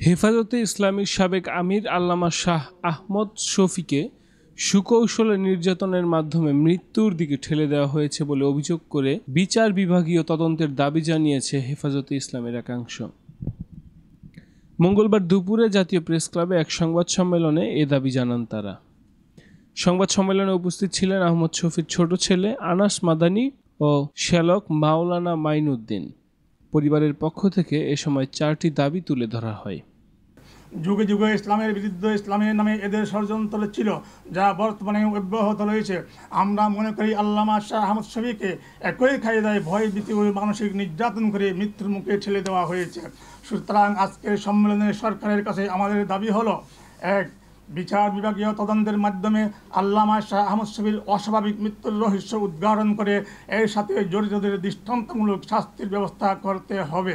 হেফাজতে ইসলামীর সাবেক আমির আল্লামা শাহ আহমদ শফীকে সুকৌশলে নির্যাতনের মাধ্যমে মৃত্যুর দিকে ঠেলে দেওয়া হয়েছে বলে অভিযোগ করে বিচার বিভাগীয় তদন্তের দাবি জানিয়েছে হেফাজতে ইসলামের একাংশ। মঙ্গলবার দুপুরে জাতীয় প্রেস ক্লাবে এক সংবাদ সম্মেলনে এ দাবি জানান তারা। সংবাদ সম্মেলনে উপস্থিত ছিলেন আহমদ শফীর ছোট ছেলে আনাস মাদানী ও শ্যালক মাওলানা মাইনুদ্দিন। পরিবারের পক্ষ থেকে এ সময় 4টি দাবি তুলে ধরা হয়। যুগে যুগে ইসলামের বিরুদ্ধে ইসলামের নামে এদের ষড়যন্ত্র ছিল, যা বর্তমানে অব্যাহত রয়েছে। আমরা মনে করি আল্লামা শাহ আহমদ শফীকে একই কায়দায় ভয় ভীতি ও মানসিক নির্যাতন করে মৃত্যুর মুখে ঠেলে দেওয়া হয়েছে। সুতরাং আজকের সম্মেলনে সরকারের কাছে আমাদের দাবি হলো, 1. বিচার বিভাগীয় তদন্তের মাধ্যমে আল্লামা শাহ আহমদ শফীর অস্বাভাবিক মৃত্যুর রহস্য উদ্ঘাটন করে এর সাথে জড়িতদের দৃষ্টান্তমূলক শাস্তির ব্যবস্থা করতে হবে।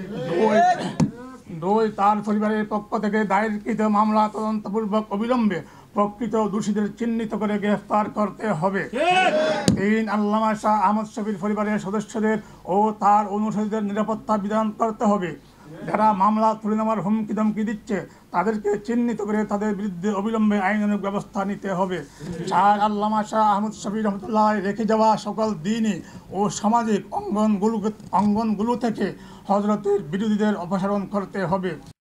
2. তার পরিবারের পক্ষ থেকে দায়েরকৃত মামলা তদন্তপূর্বক অবিলম্বে প্রকৃত দোষীদের চিহ্নিত করে গ্রেফতার করতে হবে। 3. আল্লামা শাহ আহমদ শফীর পরিবারের সদস্যদের ও তার অনুসারীদের নিরাপত্তা বিধান করতে হবে। যারা মামলা তুলে নেওয়ার হুমকি ধমকি দিচ্ছে তাদেরকে চিহ্নিত করে তাদের বিরুদ্ধে অবিলম্বে আইনানুগ ব্যবস্থা নিতে হবে। 4. আল্লামা শাহ আহমদ শফী রহমতুল্লাহ রেখে যাওয়া সকল দ্বীনি ও সামাজিক অঙ্গনগুলো থেকে হযরতের বিরোধীদের অপসারণ করতে হবে।